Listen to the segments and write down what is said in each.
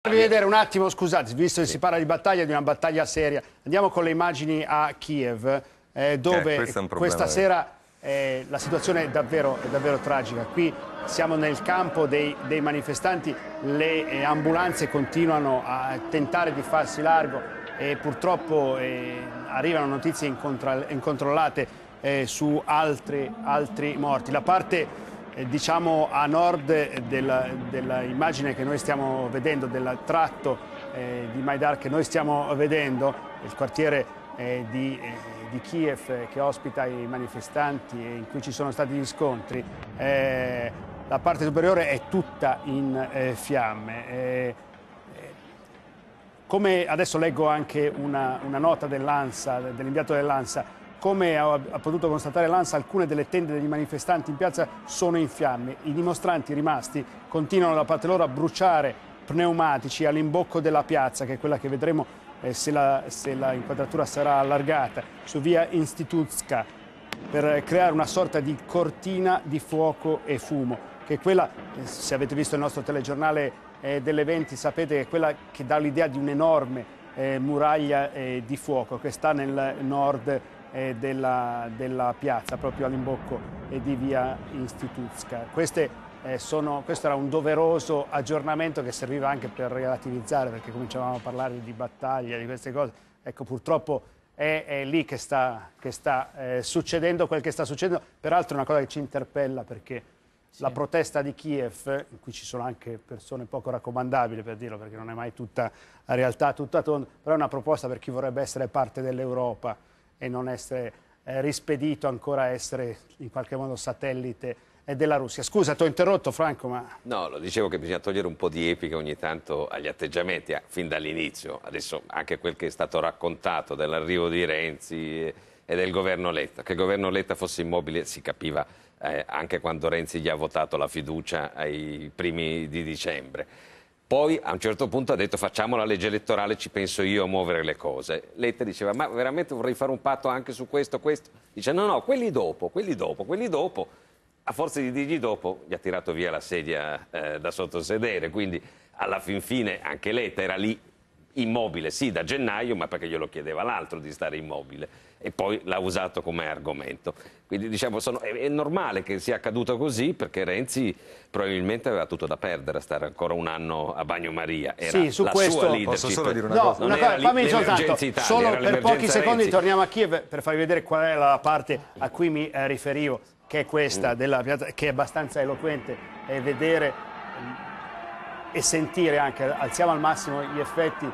Farvi vedere un attimo, scusate, visto che si parla di battaglia, di una battaglia seria, andiamo con le immagini a Kiev, dove questa sera la situazione è davvero tragica. Qui siamo nel campo dei manifestanti, le ambulanze continuano a tentare di farsi largo e purtroppo arrivano notizie incontrollate su altri morti. La parte diciamo a nord dell'immagine che noi stiamo vedendo, del tratto di Maidar che noi stiamo vedendo, il quartiere di Kiev che ospita i manifestanti e in cui ci sono stati gli scontri, la parte superiore è tutta in fiamme. Come adesso leggo anche una nota dell'ANSA, dell'inviato dell'ANSA, come ha potuto constatare l'ANSA, alcune delle tende degli manifestanti in piazza sono in fiamme. I dimostranti rimasti continuano da parte loro a bruciare pneumatici all'imbocco della piazza, che è quella che vedremo se la inquadratura sarà allargata, su via Institutska, per creare una sorta di cortina di fuoco e fumo, che è quella, se avete visto il nostro telegiornale delle 20, sapete che è quella che dà l'idea di un'enorme muraglia di fuoco che sta nel nord della piazza, proprio all'imbocco di via Institutska. Questo era un doveroso aggiornamento che serviva anche per relativizzare, perché cominciavamo a parlare di battaglia, di queste cose. Ecco, purtroppo è lì che sta succedendo quel che sta succedendo. Peraltro è una cosa che ci interpella, perché la protesta di Kiev, in cui ci sono anche persone poco raccomandabili, per dirlo, perché non è mai tutta la realtà, tutta tonda, però è una proposta per chi vorrebbe essere parte dell'Europa e non essere rispedito ancora a essere in qualche modo satellite della Russia. Scusa, ti ho interrotto, Franco, ma... No, lo dicevo che bisogna togliere un po' di epica ogni tanto agli atteggiamenti, fin dall'inizio. Adesso anche quel che è stato raccontato dell'arrivo di Renzi e del governo Letta. Che il governo Letta fosse immobile si capiva anche quando Renzi gli ha votato la fiducia ai primi di dicembre. Poi a un certo punto ha detto: facciamo la legge elettorale, ci penso io a muovere le cose. Letta diceva: ma veramente vorrei fare un patto anche su questo. Dice: no, quelli dopo. A forza di dirgli dopo, gli ha tirato via la sedia da sottosedere. Quindi alla fin fine anche Letta era lì immobile, sì, da gennaio, ma perché glielo chiedeva l'altro di stare immobile. E poi l'ha usato come argomento. Quindi diciamo, è normale che sia accaduto così, perché Renzi probabilmente aveva tutto da perdere a stare ancora un anno a Bagnomaria. Era sì, su questo sua leadership. Posso solo dire una cosa? No, fammi soltanto, solo per pochi secondi torniamo a Kiev per farvi vedere qual è la parte a cui mi riferivo, che è questa della piazza, che è abbastanza eloquente, e vedere e sentire anche, alziamo al massimo gli effetti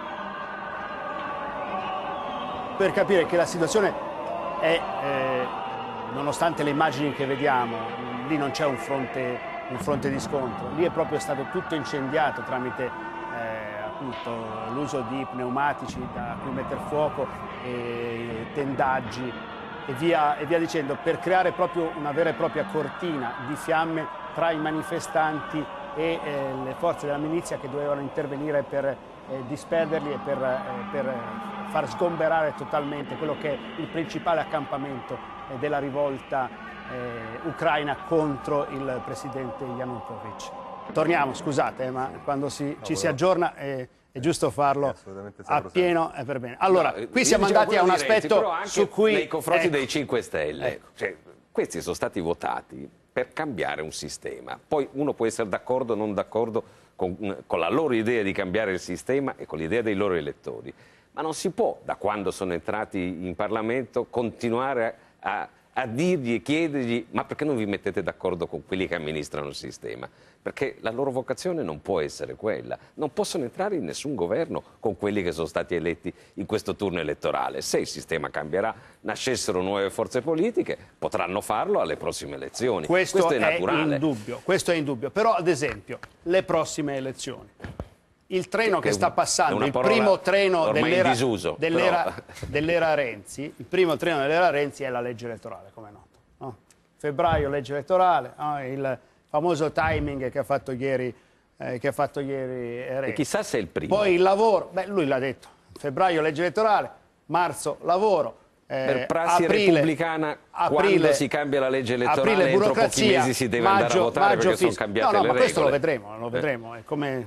per capire che la situazione è, nonostante le immagini che vediamo, lì non c'è un fronte di scontro, lì è proprio stato tutto incendiato tramite appunto l'uso di pneumatici da cui mettere fuoco, tendaggi e via dicendo, per creare proprio una vera e propria cortina di fiamme tra i manifestanti e le forze della milizia che dovevano intervenire per disperderli e per far sgomberare totalmente quello che è il principale accampamento della rivolta ucraina contro il presidente Yanukovych. Torniamo, scusate, ma quando ci si aggiorna è giusto farlo appieno e per bene. Allora, qui siamo andati a un aspetto su cui... Nei confronti dei 5 Stelle, cioè, questi sono stati votati per cambiare un sistema. Poi uno può essere d'accordo o non d'accordo con la loro idea di cambiare il sistema e con l'idea dei loro elettori. Ma non si può, da quando sono entrati in Parlamento, continuare a dirgli e chiedergli: ma perché non vi mettete d'accordo con quelli che amministrano il sistema? Perché la loro vocazione non può essere quella. Non possono entrare in nessun governo con quelli che sono stati eletti in questo turno elettorale. Se il sistema cambierà, nascessero nuove forze politiche, potranno farlo alle prossime elezioni. Questo è naturale. Questo è indubbio. Però, ad esempio, le prossime elezioni. Il treno che sta passando, il primo treno dell'era Renzi, il primo treno dell'era Renzi è la legge elettorale, come è noto. No? Febbraio, legge elettorale, no? Il famoso timing che ha fatto ieri Renzi. E chissà se è il primo. Poi il lavoro, lui l'ha detto, febbraio legge elettorale, marzo lavoro. Per prassi repubblicana, quando si cambia la legge elettorale, entro pochi mesi si deve andare a votare perché sono cambiate le regole. Ma questo lo vedremo, è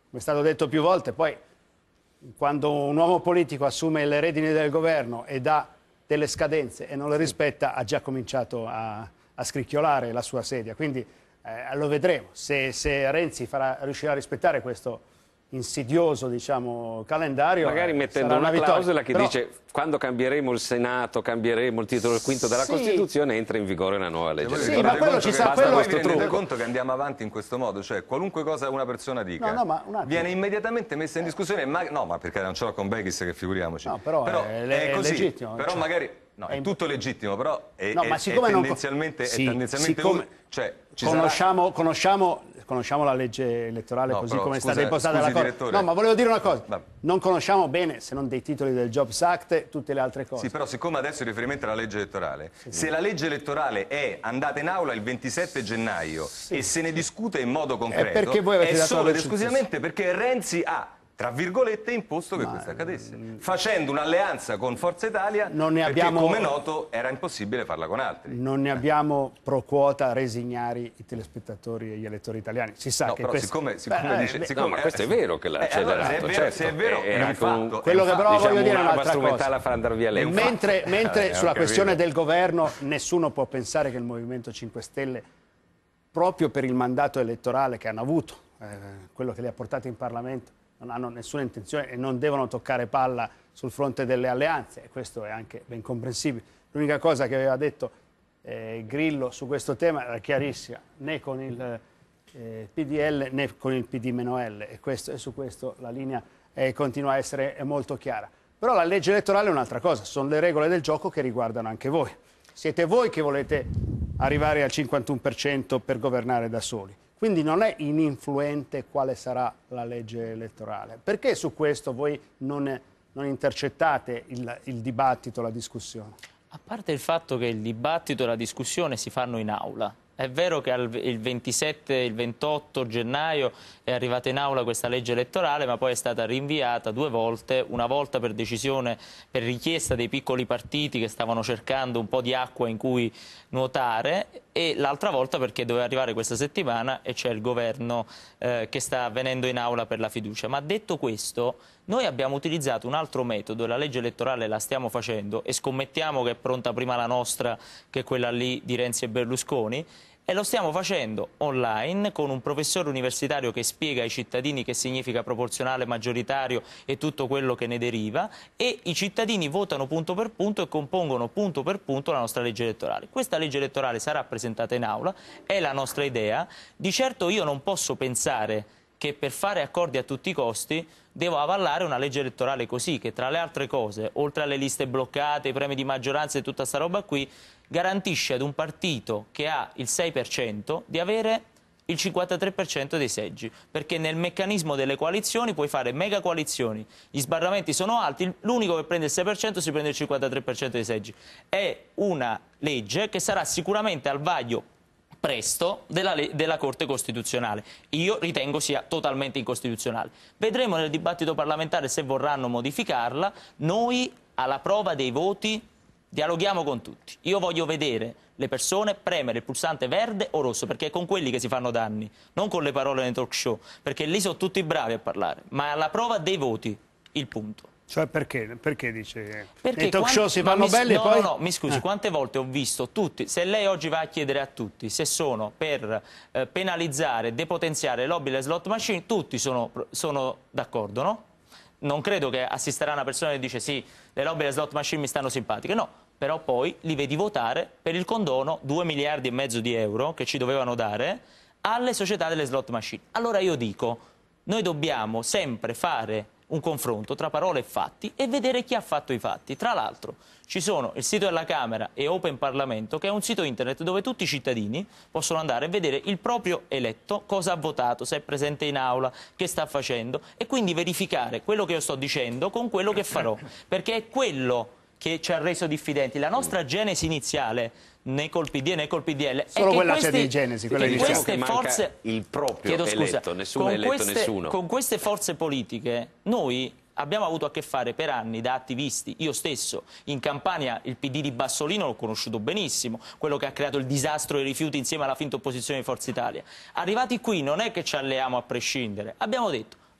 è stato detto più volte, poi quando un uomo politico assume le redini del governo e dà delle scadenze e non le rispetta, ha già cominciato a scricchiolare la sua sedia. Quindi lo vedremo se Renzi riuscirà a rispettare questo insidioso, diciamo, calendario. Magari mettendo una clausola che dice quando cambieremo il Senato, cambieremo il titolo quinto della Costituzione, entra in vigore una nuova legge. Sì, ma quello ci sa, quello vi rendete conto che andiamo avanti in questo modo, cioè qualunque cosa una persona dica viene immediatamente messa in discussione, ma perché non ce l'ho con Begis, che figuriamoci. No, però è così, legittimo. Però magari è tutto legittimo, però è tendenzialmente cioè, conosciamo la legge elettorale così come è stata impostata dalla Corte. No, ma volevo dire una cosa. Non conosciamo bene, se non dei titoli del Jobs Act, tutte le altre cose. Sì, però siccome adesso il riferimento alla legge elettorale, se la legge elettorale è andata in aula il 27 gennaio e se ne discute in modo concreto, è solo ed esclusivamente perché Renzi ha, tra virgolette, imposto che questo accadesse, facendo un'alleanza con Forza Italia, perché come noto era impossibile farla con altri. Non ne abbiamo pro quota resi ignari i telespettatori e gli elettori italiani. Si sa che però questo... ma questo è vero che l'ha accelerato, se è vero, è un fatto. Quello che però voglio dire è un'altra cosa. Per andare via mentre sulla questione del governo nessuno può pensare che il Movimento 5 Stelle, proprio per il mandato elettorale che hanno avuto, quello che li ha portati in Parlamento, non hanno nessuna intenzione e non devono toccare palla sul fronte delle alleanze, e questo è anche ben comprensibile. L'unica cosa che aveva detto Grillo su questo tema era chiarissima, né con il PDL né con il PD-L, e su questo la linea continua a essere molto chiara. Però la legge elettorale è un'altra cosa, sono le regole del gioco che riguardano anche voi. Siete voi che volete arrivare al 51% per governare da soli. Quindi non è ininfluente quale sarà la legge elettorale. Perché su questo voi non intercettate il dibattito, la discussione? A parte il fatto che il dibattito e la discussione si fanno in aula. È vero che il 27 e il 28 gennaio è arrivata in aula questa legge elettorale, ma poi è stata rinviata 2 volte, una volta per decisione, per richiesta dei piccoli partiti che stavano cercando un po' di acqua in cui nuotare, e l'altra volta perché doveva arrivare questa settimana e c'è il governo che sta venendo in aula per la fiducia. Ma detto questo, noi abbiamo utilizzato un altro metodo, la legge elettorale la stiamo facendo e scommettiamo che è pronta prima la nostra che quella lì di Renzi e Berlusconi, e lo stiamo facendo online con un professore universitario che spiega ai cittadini che significa proporzionale, maggioritario e tutto quello che ne deriva, e i cittadini votano punto per punto e compongono punto per punto la nostra legge elettorale. Questa legge elettorale sarà presentata in aula, è la nostra idea. Di certo io non posso pensare che per fare accordi a tutti i costi devo avallare una legge elettorale così, che tra le altre cose, oltre alle liste bloccate, i premi di maggioranza e tutta sta roba qui, garantisce ad un partito che ha il 6% di avere il 53% dei seggi, perché nel meccanismo delle coalizioni puoi fare mega coalizioni, gli sbarramenti sono alti, l'unico che prende il 6% si prende il 53% dei seggi. È una legge che sarà sicuramente al vaglio presto della Corte Costituzionale. Io ritengo sia totalmente incostituzionale. Vedremo nel dibattito parlamentare se vorranno modificarla. Noi, alla prova dei voti, dialoghiamo con tutti. Io voglio vedere le persone premere il pulsante verde o rosso, perché è con quelli che si fanno danni, non con le parole nei talk show, perché lì sono tutti bravi a parlare, ma alla prova dei voti, il punto. Cioè perché dice? Perché nei talk show si fanno belli e poi... No, mi scusi, quante volte ho visto tutti, se lei oggi va a chiedere a tutti se sono per penalizzare, depotenziare le lobby e le slot machine, tutti sono d'accordo, no? Non credo che assisterà una persona che dice sì, le lobby e le slot machine mi stanno simpatiche, no, però poi li vedi votare per il condono 2,5 miliardi di euro che ci dovevano dare alle società delle slot machine. Allora io dico, noi dobbiamo sempre fare un confronto tra parole e fatti e vedere chi ha fatto i fatti. Tra l'altro ci sono il sito della Camera e Open Parlamento, che è un sito internet dove tutti i cittadini possono andare a vedere il proprio eletto, cosa ha votato, se è presente in aula, che sta facendo, e quindi verificare quello che io sto dicendo con quello che farò, perché è quello che ci ha reso diffidenti. La nostra genesi iniziale, né col PD né col PDL, solo quella c'è di genesi, quella iniziale. Queste forze, il proprio eletto, nessuno è eletto nessuno. Con queste forze politiche noi abbiamo avuto a che fare per anni da attivisti. Io stesso in Campania il PD di Bassolino l'ho conosciuto benissimo, quello che ha creato il disastro dei rifiuti insieme alla finta opposizione di Forza Italia. Arrivati qui non è che ci alleiamo a prescindere, abbiamo detto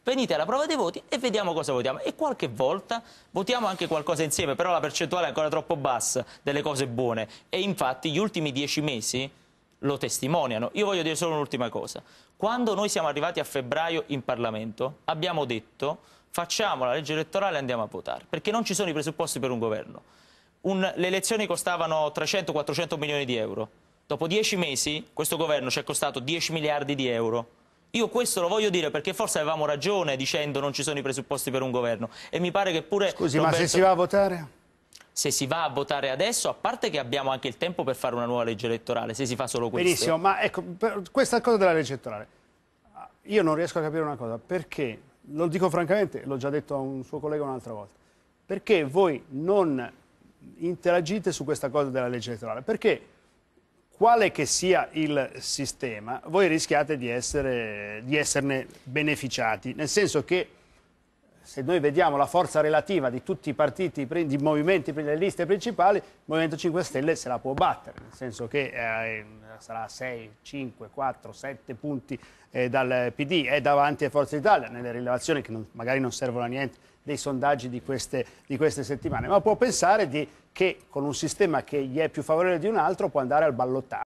venite alla prova dei voti e vediamo cosa votiamo. E qualche volta votiamo anche qualcosa insieme, però la percentuale è ancora troppo bassa delle cose buone. E infatti gli ultimi 10 mesi lo testimoniano. Io voglio dire solo un'ultima cosa. Quando noi siamo arrivati a febbraio in Parlamento, abbiamo detto facciamo la legge elettorale e andiamo a votare, perché non ci sono i presupposti per un governo. Le elezioni costavano 300-400 milioni di euro. Dopo 10 mesi questo governo ci è costato 10 miliardi di euro. Io questo lo voglio dire perché forse avevamo ragione dicendo non ci sono i presupposti per un governo. E mi pare che pure... Scusi, Roberto, ma se si va a votare? Se si va a votare adesso, a parte che abbiamo anche il tempo per fare una nuova legge elettorale, se si fa solo questo. Benissimo, ma ecco, questa cosa della legge elettorale, io non riesco a capire una cosa, perché, lo dico francamente, l'ho già detto a un suo collega un'altra volta, perché voi non interagite su questa cosa della legge elettorale? Perché quale che sia il sistema, voi rischiate di esserne beneficiati, nel senso che se noi vediamo la forza relativa di tutti i partiti, di movimenti per le liste principali, il Movimento 5 Stelle se la può battere, nel senso che sarà 6, 5, 4, 7 punti dal PD, è davanti a Forza Italia, nelle rilevazioni che magari non servono a niente dei sondaggi di queste settimane, ma può pensare che con un sistema che gli è più favorevole di un altro può andare al ballottaggio.